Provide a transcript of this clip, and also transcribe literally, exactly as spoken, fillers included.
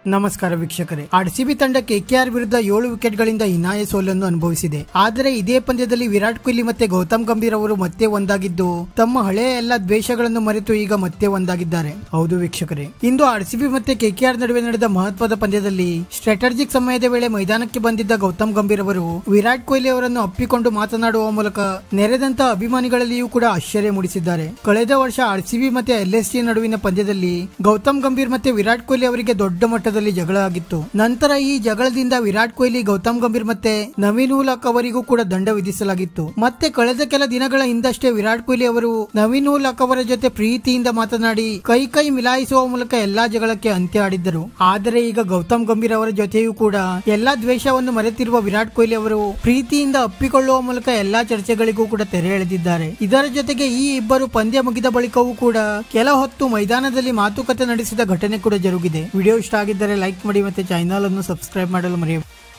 ನಮಸ್ಕಾರ ವೀಕ್ಷಕರೇ. ಆರ್ಸಿಬಿ ತಂಡ ಕೆಕೆಆರ್ ವಿರುದ್ಧ ಏಳು ವಿಕೆಟ್ ಗಳಿಂದ ಹೀನಾಯ ಸೋಲನ್ನು ಅನುಭವಿಸಿದೆ. ಆದರೆ ಇದೇ ಪಂದ್ಯದಲ್ಲಿ ವಿರಾಟ್ ಕೊಹ್ಲಿ ಮತ್ತೆ ಗೌತಮ್ ಗಂಭೀರ್ ಅವರು ಮತ್ತೆ ಒಂದಾಗಿದ್ದು ತಮ್ಮ ಹಳೆಯ ಎಲ್ಲ ದ್ವೇಷಗಳನ್ನು ಮರೆತು ಈಗ ಮತ್ತೆ ಒಂದಾಗಿದ್ದಾರೆ. ಹೌದು ವೀಕ್ಷಕರೇ, ಇಂದು ಆರ್ಸಿಬಿ ಮತ್ತೆ ಕೆಕೆಆರ್ ನಡುವೆ ನಡೆದ ಮಹತ್ವದ ಪಂದ್ಯದಲ್ಲಿ ಸ್ಟ್ರಾಟಜಿಕ್ ಸಮಯದ ವೇಳೆ ಮೈದಾನಕ್ಕೆ ಬಂದಿದ್ದ ಗೌತಮ್ ಗಂಭೀರ್ ಅವರು ವಿರಾಟ್ ಕೊಹ್ಲಿ ಅವರನ್ನು ಅಪ್ಪಿಕೊಂಡು ಮಾತನಾಡುವ ಮೂಲಕ ನೆರೆದಂತಹ ಅಭಿಮಾನಿಗಳಲ್ಲಿಯೂ ಕೂಡ ಆಶ್ಚರ್ಯ ಮೂಡಿಸಿದ್ದಾರೆ. ಕಳೆದ ವರ್ಷ ಆರ್ಸಿಬಿ ಮತ್ತೆ ಎಲ್ಎಸ್ಜಿ ನಡುವಿನ ಪಂದ್ಯದಲ್ಲಿ ಗೌತಮ್ ಗಂಭೀರ್ ಮತ್ತೆ ವಿರಾಟ್ ಕೊಹ್ಲಿ ಅವರಿಗೆ ದೊಡ್ಡ ಮಟ್ಟದ ಜಗಳ ಆಗಿತ್ತು. ನಂತರ ಈ ಜಗಳದಿಂದ ವಿರಾಟ್ ಕೊಹ್ಲಿ, ಗೌತಮ್ ಗಂಭೀರ್ ಮತ್ತೆ ನವೀನ್ ಉಲ್ ಹಕ್ ಅವರಿಗೂ ಕೂಡ ದಂಡ ವಿಧಿಸಲಾಗಿತ್ತು. ಮತ್ತೆ ಕಳೆದ ಕೆಲ ದಿನಗಳ ಹಿಂದಷ್ಟೇ ವಿರಾಟ್ ಕೊಹ್ಲಿ ಅವರು ನವೀನ್ ಉಲ್ ಹಕ್ ಅವರ ಜೊತೆ ಪ್ರೀತಿಯಿಂದ ಮಾತನಾಡಿ ಕೈ ಕೈ ಮಿಲಾಯಿಸುವ ಮೂಲಕ ಎಲ್ಲಾ ಜಗಳಕ್ಕೆ ಅಂತ್ಯ ಆಡಿದ್ದರು. ಆದರೆ ಈಗ ಗೌತಮ್ ಗಂಭೀರ್ ಅವರ ಜೊತೆಯೂ ಕೂಡ ಎಲ್ಲಾ ದ್ವೇಷವನ್ನು ಮರೆತಿರುವ ವಿರಾಟ್ ಕೊಹ್ಲಿ ಅವರು ಪ್ರೀತಿಯಿಂದ ಅಪ್ಪಿಕೊಳ್ಳುವ ಮೂಲಕ ಎಲ್ಲಾ ಚರ್ಚೆಗಳಿಗೂ ಕೂಡ ತೆರೆ ಎಳೆದಿದ್ದಾರೆ. ಇದರ ಜೊತೆಗೆ ಈ ಇಬ್ಬರು ಪಂದ್ಯ ಮುಗಿದ ಬಳಿಕವೂ ಕೂಡ ಕೆಲ ಹೊತ್ತು ಮೈದಾನದಲ್ಲಿ ಮಾತುಕತೆ ನಡೆಸಿದ ಘಟನೆ ಕೂಡ ಜರುಗಿದೆ. ವಿಡಿಯೋ ಇಷ್ಟ ಆಗಿದ್ದರೆ ಲೈಕ್ ಮಾಡಿ ಮತ್ತೆ ಚಾನೆಲ್ ಅನ್ನು ಸಬ್ಸ್ಕ್ರೈಬ್ ಮಾಡಲು ಮರೆಯಬೇಡಿ.